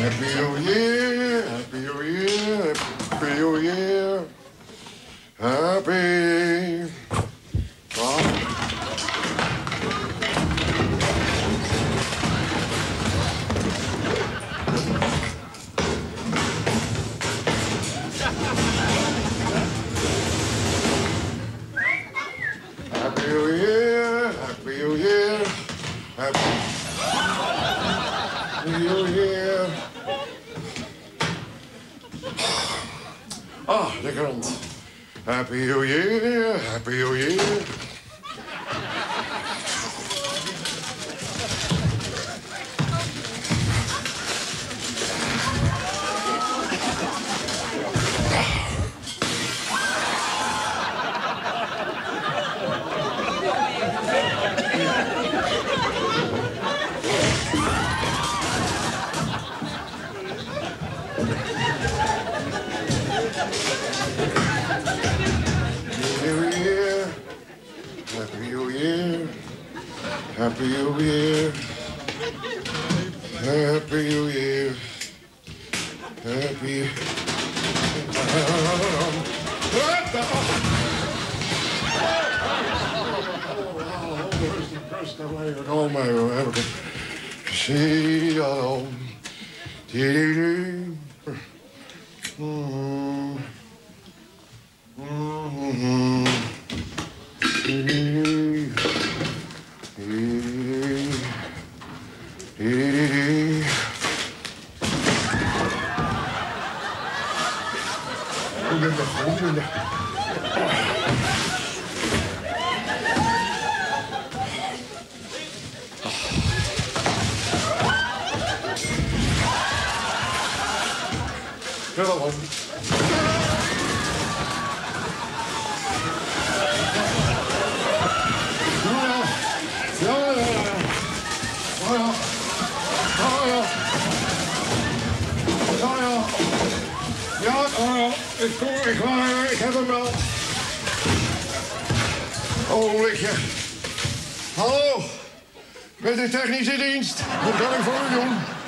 Happy New Year, Happy New Year, Happy New Year. Happy. Happy New Year, Happy New Year, Happy New Year. Ah, de krant. Happy New Year, Happy New Year. Happy New Year. Happy New Year. Happy. Oh my God. See you. Ik heb hem wel. Ogenblikje. Hallo, met de technische dienst. Wat kan ik voor u doen?